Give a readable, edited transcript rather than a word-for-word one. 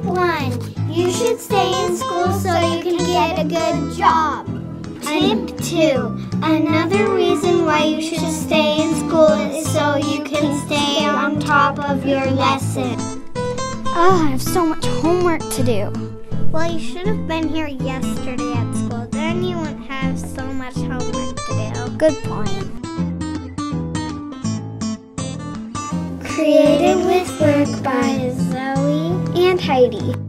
1. You should stay in school so you can get a good job. Tip 2. Another reason why you should stay in school is so you can stay on top of your lesson. Oh, I have so much homework to do. Well, you should have been here yesterday at school. Then you wouldn't have so much homework to do. Good point. Created with work by Zoey and Heidi.